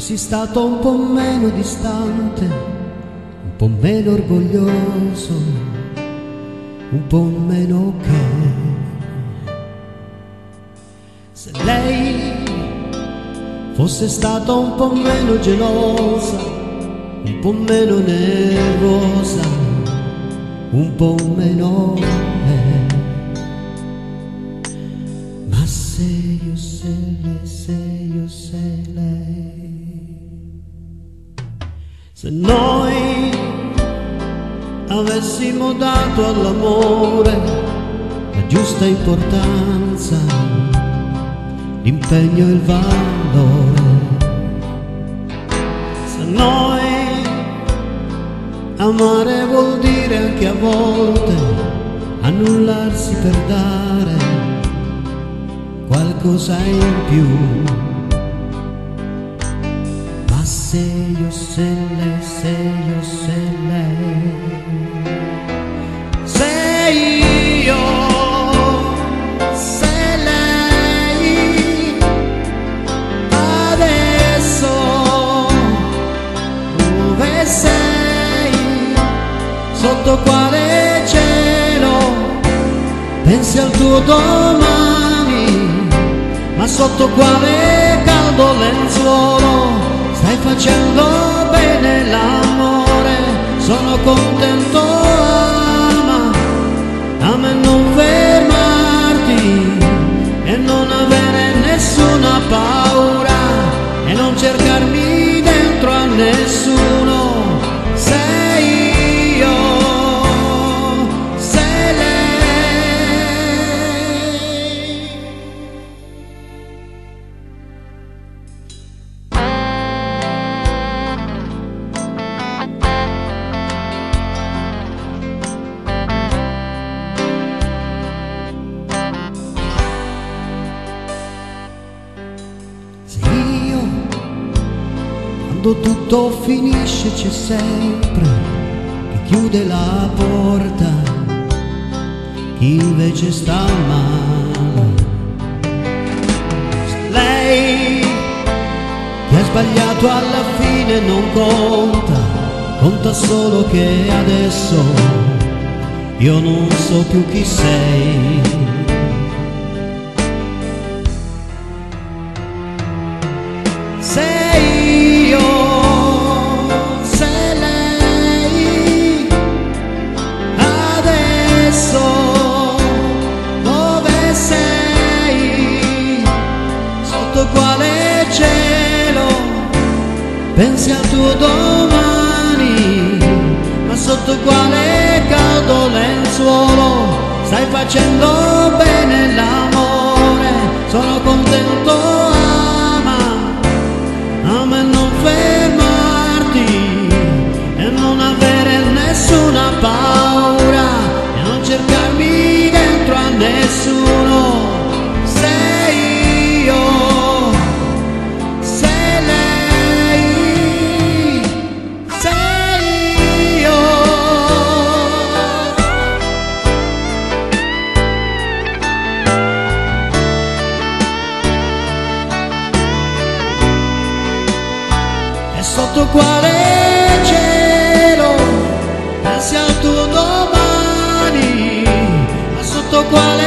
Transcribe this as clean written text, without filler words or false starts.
fossi stato un po' meno distante, un po' meno orgoglioso, un po' meno che. Se lei fosse stata un po' meno gelosa, un po' meno nervosa, un po' meno ma se io, se lei, se noi avessimo dato all'amore la giusta importanza, l'impegno e il valore, se noi amare vuol dire anche a volte annullarsi per dare qualcosa in più. Ma se io, se lei, se io, se lei, se io, se lei, adesso dove sei? Sotto quale cielo? Pensi al tuo domani, ma sotto quale caldo lenzuolo? Stai facendo bene l'amore, sono contento, ama e non fermarti e non avere nessuna paura e non cercarmi dentro a nessuno. Sei io, sei lei. Quando tutto finisce c'è sempre chi chiude la porta, chi invece sta male. Se lei ti ha sbagliato alla fine non conta, conta solo che adesso io non so più chi sei. Sei io, sei lei, adesso dove sei? Sotto quale cielo? Pensi al tuo domani, ma sotto quale caldo lenzuolo? Stai facendo bene l'amore, sono contento, ama e non fermarti e non avere nessuna paura e non cercarmi dentro a nessuno. Sei io, sei lei, sei io. E sotto quale cielo pensi al tuo domani, ma sotto quale